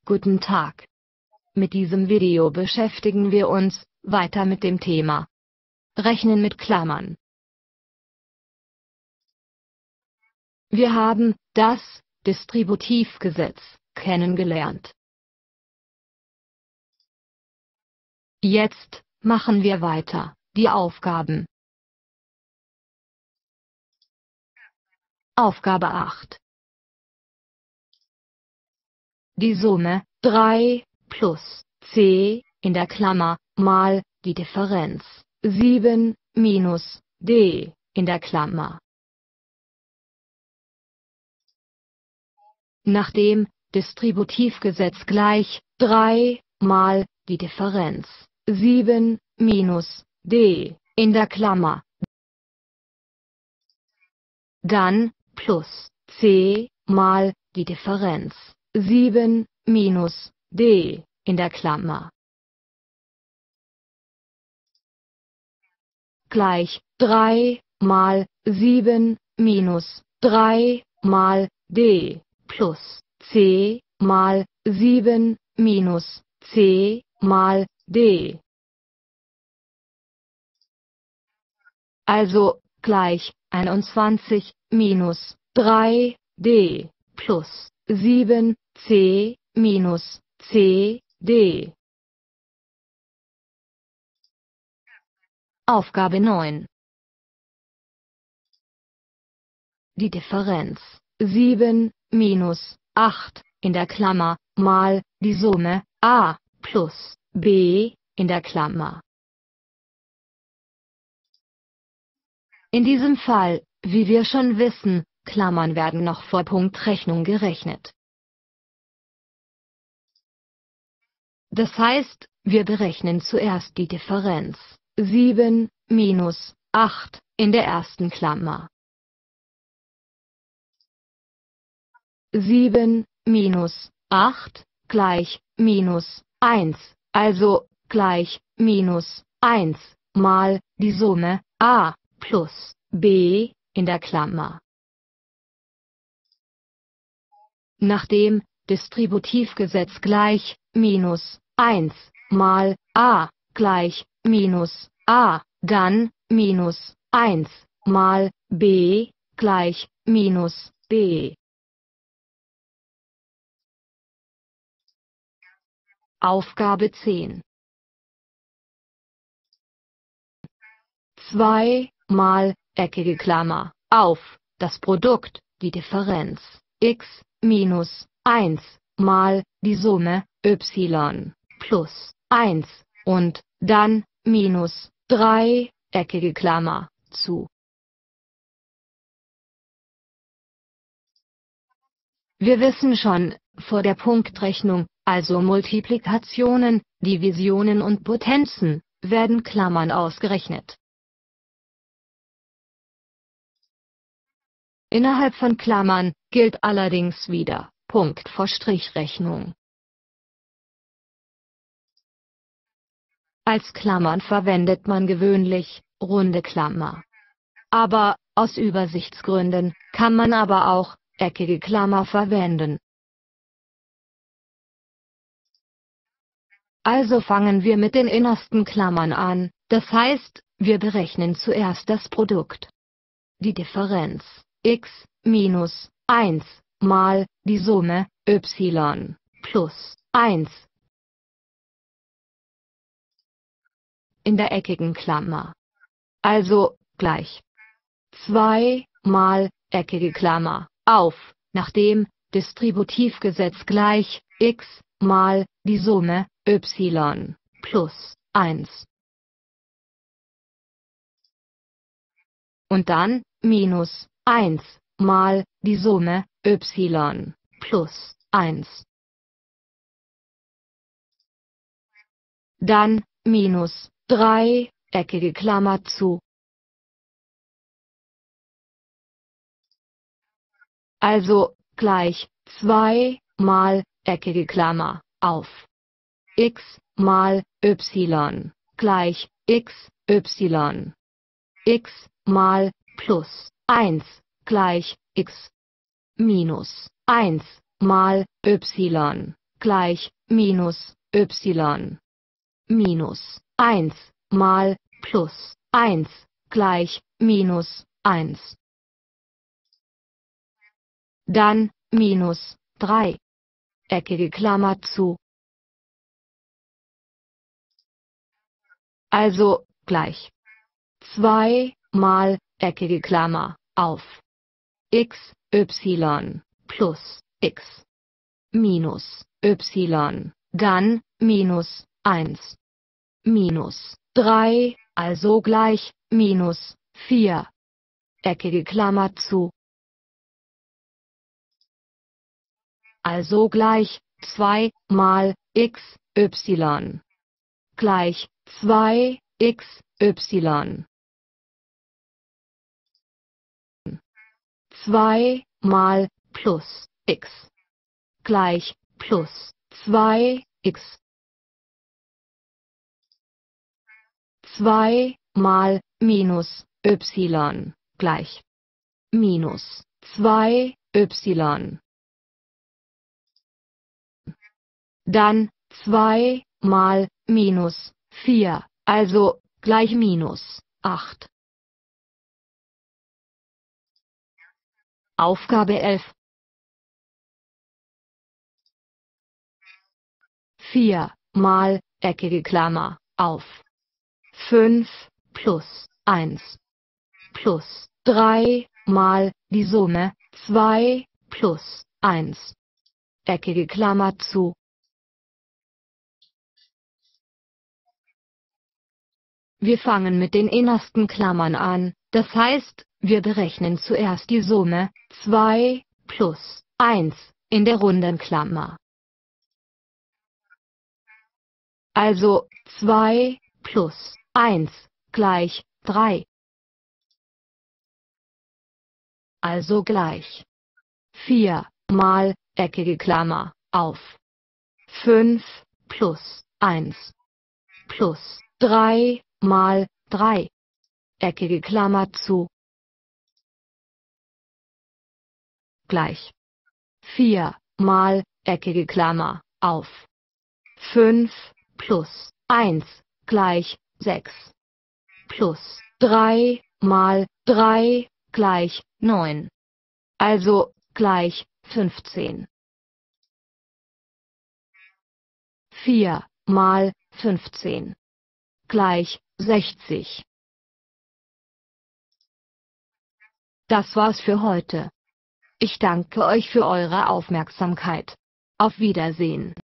Guten Tag. Mit diesem Video beschäftigen wir uns weiter mit dem Thema Rechnen mit Klammern. Wir haben das Distributivgesetz kennengelernt. Jetzt machen wir weiter die Aufgaben. Aufgabe 8. Die Summe 3 plus c in der Klammer mal die Differenz 7 minus d in der Klammer. Nach dem Distributivgesetz gleich 3 mal die Differenz 7 minus d in der Klammer. Dann plus c mal die Differenz 7 minus d in der Klammer. Gleich 3 mal 7 minus 3 mal d plus c mal 7 minus c mal d. Also gleich 21 minus 3d plus 7c minus cd. Aufgabe 9. Die Differenz 7 minus 8 in der Klammer mal die Summe a plus b in der Klammer. In diesem Fall, wie wir schon wissen, Klammern werden noch vor Punktrechnung gerechnet. Das heißt, wir berechnen zuerst die Differenz 7 minus 8 in der ersten Klammer. 7 minus 8 gleich minus 1, also gleich minus 1 mal die Summe a plus b in der Klammer. Nach dem Distributivgesetz gleich minus 1 mal a gleich minus a, dann minus 1 mal b gleich minus b. Aufgabe 10. 2 mal eckige Klammer auf das Produkt, die Differenz x minus 1 mal die Summe y plus 1 und dann minus 3 eckige Klammer zu. Wir wissen schon vor der Punktrechnung, also Multiplikationen, Divisionen und Potenzen, werden Klammern ausgerechnet. Innerhalb von Klammern gilt allerdings wieder Punkt vor Strichrechnung. Als Klammern verwendet man gewöhnlich runde Klammer. Aber aus Übersichtsgründen kann man aber auch eckige Klammer verwenden. Also fangen wir mit den innersten Klammern an, das heißt, wir berechnen zuerst das Produkt. Die Differenz x minus 1 mal die Summe y plus 1 in der eckigen Klammer. Also gleich 2 mal eckige Klammer auf, nach dem Distributivgesetz gleich x mal die Summe y plus 1. Und dann minus 1 mal die Summe y plus 1. Dann minus 3 eckige Klammer zu. Also gleich 2 mal eckige Klammer auf x mal y gleich xy. X mal plus 1 gleich x minus 1 mal y gleich minus y. Minus 1 mal plus 1 gleich minus 1. Dann minus 3. Eckige Klammer zu. Also gleich 2 mal eckige Klammer auf x, y plus x minus y, dann minus 1 minus 3, also gleich minus 4. Eckige Klammer zu. Also gleich 2 mal x, y gleich 2 x, y. 2 mal plus x gleich plus 2 x. 2 mal minus y gleich minus 2 y. Dann 2 mal minus 4, also gleich minus 8. Aufgabe 11. 4 mal eckige Klammer auf 5 plus 1 plus 3 mal die Summe 2 plus 1. Eckige Klammer zu. Wir fangen mit den innersten Klammern an, das heißt, wir berechnen zuerst die Summe 2 plus 1 in der runden Klammer. Also 2 plus 1 gleich 3. Also gleich 4 mal eckige Klammer auf 5 plus 1 plus 3 mal 3. Eckige Klammer zu. Gleich 4 mal eckige Klammer auf 5 plus 1 gleich 6 plus 3 mal 3 gleich 9. Also gleich 15. 4 mal 15 gleich 60. Das war's für heute. Ich danke euch für eure Aufmerksamkeit. Auf Wiedersehen.